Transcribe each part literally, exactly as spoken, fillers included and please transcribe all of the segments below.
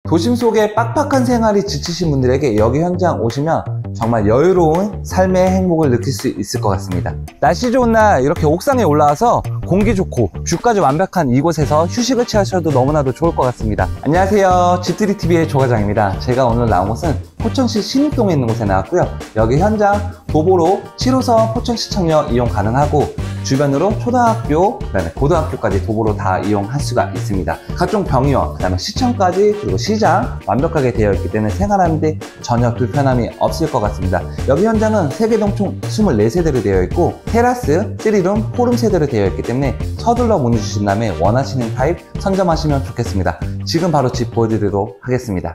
도심 속의 빡빡한 생활이 지치신 분들에게 여기 현장 오시면 정말 여유로운 삶의 행복을 느낄 수 있을 것 같습니다. 날씨 좋은 날 이렇게 옥상에 올라와서 공기 좋고 뷰까지 완벽한 이곳에서 휴식을 취하셔도 너무나도 좋을 것 같습니다. 안녕하세요, 집들이티비의 조과장입니다. 제가 오늘 나온 곳은 포천시 신입동에 있는 곳에 나왔고요. 여기 현장 도보로 칠 호선 포천시청역 이용 가능하고 주변으로 초등학교, 그다음에 고등학교까지 도보로 다 이용할 수가 있습니다. 각종 병의원, 그다음에 시청까지, 그리고 시장 완벽하게 되어 있기 때문에 생활하는데 전혀 불편함이 없을 것 같습니다. 여기 현장은 세개동 총 이십사 세대로 되어 있고 테라스, 쓰리룸, 포룸 세대로 되어 있기 때문에 서둘러 문의 주신 다음에 원하시는 타입 선점하시면 좋겠습니다. 지금 바로 집 보여드리도록 하겠습니다.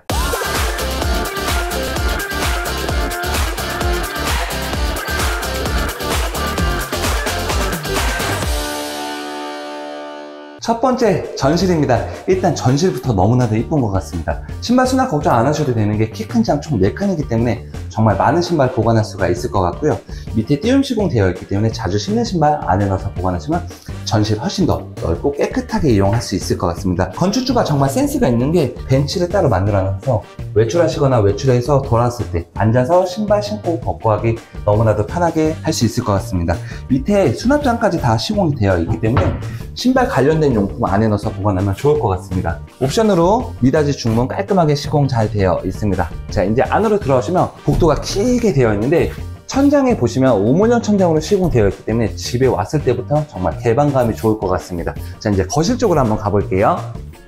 첫 번째, 전실입니다. 일단 전실부터 너무나도 이쁜 것 같습니다. 신발 수납 걱정 안 하셔도 되는 게 키 큰 장 총 네 칸이기 때문에 정말 많은 신발 보관할 수가 있을 것 같고요. 밑에 띄움 시공 되어 있기 때문에 자주 신는 신발 안에 넣어서 보관하시면 전실 훨씬 더 넓고 깨끗하게 이용할 수 있을 것 같습니다. 건축주가 정말 센스가 있는 게 벤치를 따로 만들어놔서 외출하시거나 외출해서 돌아왔을 때 앉아서 신발 신고 벗고 하기 너무나도 편하게 할 수 있을 것 같습니다. 밑에 수납장까지 다 시공이 되어 있기 때문에 신발 관련된 용품 안에 넣어서 보관하면 좋을 것 같습니다. 옵션으로 미닫이 중문 깔끔하게 시공 잘 되어 있습니다. 자, 이제 안으로 들어오시면 복도가 길게 되어 있는데 천장에 보시면 오모년 천장으로 시공되어 있기 때문에 집에 왔을 때부터 정말 개방감이 좋을 것 같습니다. 자, 이제 거실 쪽으로 한번 가볼게요.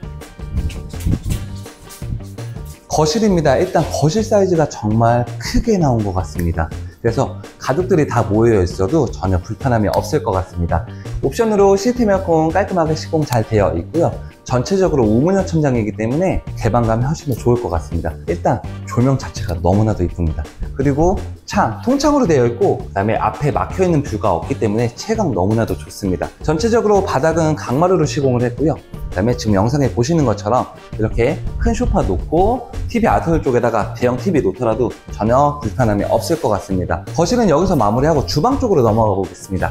거실입니다. 일단 거실 사이즈가 정말 크게 나온 것 같습니다. 그래서 가족들이 다 모여 있어도 전혀 불편함이 없을 것 같습니다. 옵션으로 시스템 에어컨 깔끔하게 시공 잘 되어 있고요. 전체적으로 우문형 천장이기 때문에 개방감이 훨씬 더 좋을 것 같습니다. 일단 조명 자체가 너무나도 이쁩니다. 그리고 창, 통창으로 되어 있고 그 다음에 앞에 막혀있는 뷰가 없기 때문에 채광 너무나도 좋습니다. 전체적으로 바닥은 강마루로 시공을 했고요. 그 다음에 지금 영상에 보시는 것처럼 이렇게 큰 소파 놓고 티비 아트홀 쪽에다가 대형 티비 놓더라도 전혀 불편함이 없을 것 같습니다. 거실은 여기서 마무리하고 주방 쪽으로 넘어가 보겠습니다.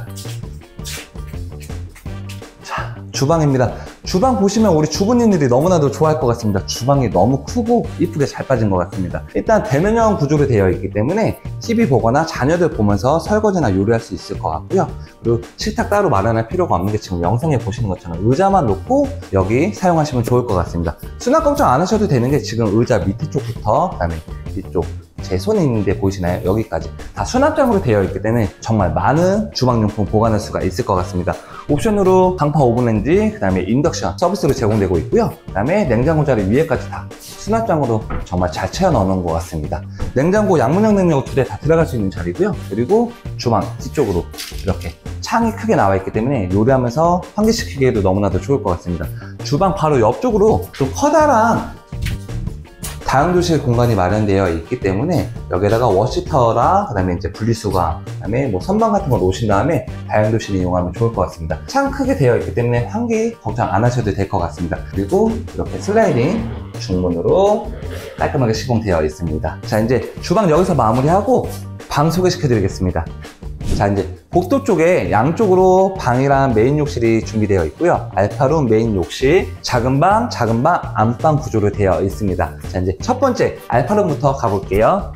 자, 주방입니다. 주방 보시면 우리 주부님들이 너무나도 좋아할 것 같습니다. 주방이 너무 크고 이쁘게 잘 빠진 것 같습니다. 일단 대면형 구조로 되어 있기 때문에 티비 보거나 자녀들 보면서 설거지나 요리할 수 있을 것 같고요. 그리고 식탁 따로 마련할 필요가 없는 게 지금 영상에 보시는 것처럼 의자만 놓고 여기 사용하시면 좋을 것 같습니다. 수납 걱정 안 하셔도 되는 게 지금 의자 밑에 쪽부터 그다음에 이쪽 제 손에 있는데 보이시나요? 여기까지 다 수납장으로 되어 있기 때문에 정말 많은 주방용품 보관할 수가 있을 것 같습니다. 옵션으로 강파 오븐렌지, 그 다음에 인덕션 서비스로 제공되고 있고요. 그 다음에 냉장고 자리 위에까지 다 수납장으로 정말 잘 채워 넣는 것 같습니다. 냉장고, 양문형 냉장고 두 대 다 들어갈 수 있는 자리고요. 그리고 주방 뒤쪽으로 이렇게 창이 크게 나와 있기 때문에 요리하면서 환기시키기에도 너무나도 좋을 것 같습니다. 주방 바로 옆쪽으로 좀 커다란 다용도실 공간이 마련되어 있기 때문에 여기다가 워시타워랑 그 다음에 이제 분리수거, 그 다음에 뭐 선반 같은 거 놓으신 다음에 다용도실 이용하면 좋을 것 같습니다. 창 크게 되어 있기 때문에 환기 걱정 안 하셔도 될 것 같습니다. 그리고 이렇게 슬라이딩 중문으로 깔끔하게 시공되어 있습니다. 자, 이제 주방 여기서 마무리하고 방 소개시켜 드리겠습니다. 자, 이제 복도 쪽에 양쪽으로 방이랑 메인 욕실이 준비되어 있고요. 알파룸, 메인 욕실, 작은 방, 작은 방, 안방 구조로 되어 있습니다. 자, 이제 첫 번째 알파룸부터 가볼게요.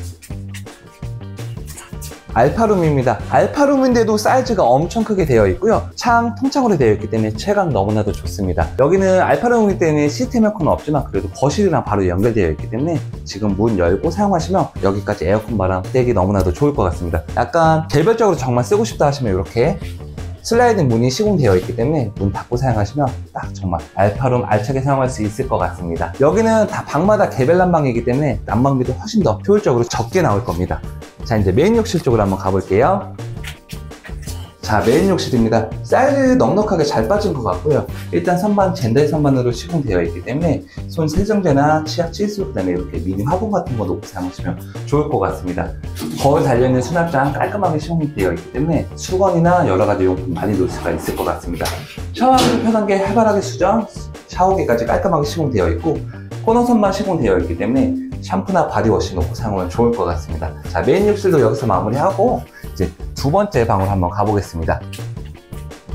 알파룸입니다. 알파룸인데도 사이즈가 엄청 크게 되어 있고요. 창 통창으로 되어 있기 때문에 채광 너무나도 좋습니다. 여기는 알파룸이기 때문에 시스템 에어컨은 없지만 그래도 거실이랑 바로 연결되어 있기 때문에 지금 문 열고 사용하시면 여기까지 에어컨 바람 쐬기 너무나도 좋을 것 같습니다. 약간 개별적으로 정말 쓰고 싶다 하시면 이렇게 슬라이딩 문이 시공되어 있기 때문에 문 닫고 사용하시면 딱 정말 알파룸 알차게 사용할 수 있을 것 같습니다. 여기는 다 방마다 개별 난방이기 때문에 난방비도 훨씬 더 효율적으로 적게 나올 겁니다. 자, 이제 메인 욕실 쪽으로 한번 가볼게요. 자, 메인 욕실입니다. 사이즈 넉넉하게 잘 빠진 것 같고요. 일단 선반 젠다이 선반으로 시공되어 있기 때문에 손 세정제나 치약 칫솔, 그 다음에 이렇게 미니 화분 같은 거 놓고 사용하시면 좋을 것 같습니다. 거울 달려있는 수납장 깔끔하게 시공되어 있기 때문에 수건이나 여러 가지 용품 많이 놓을 수가 있을 것 같습니다. 샤워하기 편한 게 활발하게 수정, 샤워기까지 깔끔하게 시공되어 있고 코너선만 시공되어 있기 때문에 샴푸나 바디워시 놓고 사용하면 좋을 것 같습니다. 자, 메인 욕실도 여기서 마무리하고 이제 두 번째 방으로 한번 가보겠습니다.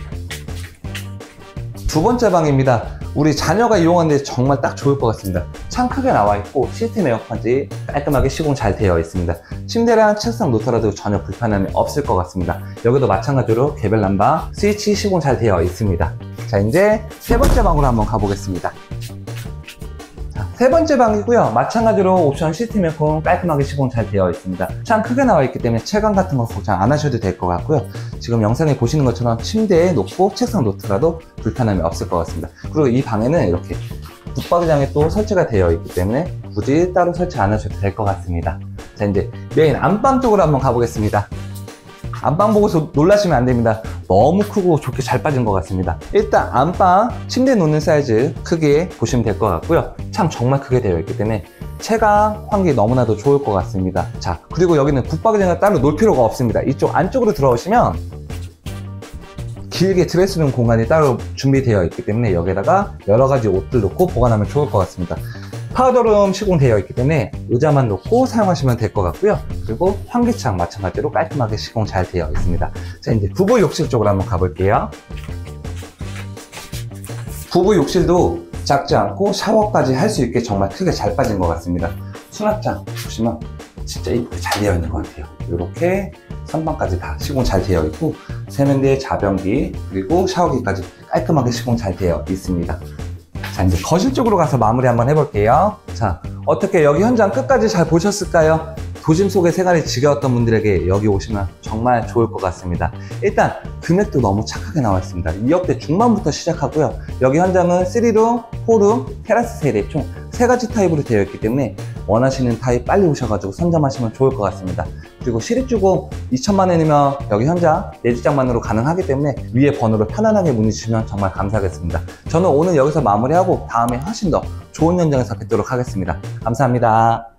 두 번째 방입니다. 우리 자녀가 이용하는데 정말 딱 좋을 것 같습니다. 창 크게 나와 있고 시스템 에어컨까지 깔끔하게 시공 잘 되어 있습니다. 침대랑 책상 놓더라도 전혀 불편함이 없을 것 같습니다. 여기도 마찬가지로 개별 난방, 스위치 시공 잘 되어 있습니다. 자, 이제 세 번째 방으로 한번 가보겠습니다. 자, 세 번째 방이고요. 마찬가지로 옵션 시스템 에어컨 깔끔하게 시공 잘 되어 있습니다. 창 크게 나와 있기 때문에 채광 같은 거 걱정 안 하셔도 될 것 같고요. 지금 영상에 보시는 것처럼 침대에 놓고 책상 놓더라도 불편함이 없을 것 같습니다. 그리고 이 방에는 이렇게 붙박이장이 또 설치가 되어 있기 때문에 굳이 따로 설치 안 하셔도 될 것 같습니다. 자, 이제 메인 안방 쪽으로 한번 가보겠습니다. 안방 보고서 놀라시면 안 됩니다. 너무 크고 좋게 잘 빠진 것 같습니다. 일단 안방 침대 놓는 사이즈 크게 보시면 될 것 같고요. 창 정말 크게 되어 있기 때문에 채광 환기 너무나도 좋을 것 같습니다. 자, 그리고 여기는 붙박이장을 따로 놓을 필요가 없습니다. 이쪽 안쪽으로 들어오시면 길게 드레스룸 공간이 따로 준비되어 있기 때문에 여기다가 여러 가지 옷들 놓고 보관하면 좋을 것 같습니다. 파우더룸 시공되어 있기 때문에 의자만 놓고 사용하시면 될 것 같고요. 그리고 환기창 마찬가지로 깔끔하게 시공 잘 되어 있습니다. 자, 이제 부부 욕실 쪽으로 한번 가볼게요. 부부 욕실도 작지 않고 샤워까지 할 수 있게 정말 크게 잘 빠진 것 같습니다. 수납장 보시면 진짜 이쁘게 잘 되어 있는 것 같아요. 이렇게 선반까지 다 시공 잘 되어 있고 세면대, 자변기, 그리고 샤워기까지 깔끔하게 시공 잘 되어 있습니다. 자, 이제 거실 쪽으로 가서 마무리 한번 해볼게요. 자, 어떻게 여기 현장 끝까지 잘 보셨을까요? 도심 속의 생활이 지겨웠던 분들에게 여기 오시면 정말 좋을 것 같습니다. 일단 금액도 너무 착하게 나와 있습니다. 이억대 중반부터 시작하고요. 여기 현장은 쓰리룸, 포룸, 테라스 세대 총 세 가지 타입으로 되어 있기 때문에 원하시는 타입 빨리 오셔가지고 선점하시면 좋을 것 같습니다. 그리고 실입주고 이천만 원이면 여기 현장 내주장만으로 가능하기 때문에 위에 번호로 편안하게 문의 주시면 정말 감사하겠습니다. 저는 오늘 여기서 마무리하고 다음에 훨씬 더 좋은 현장에서 뵙도록 하겠습니다. 감사합니다.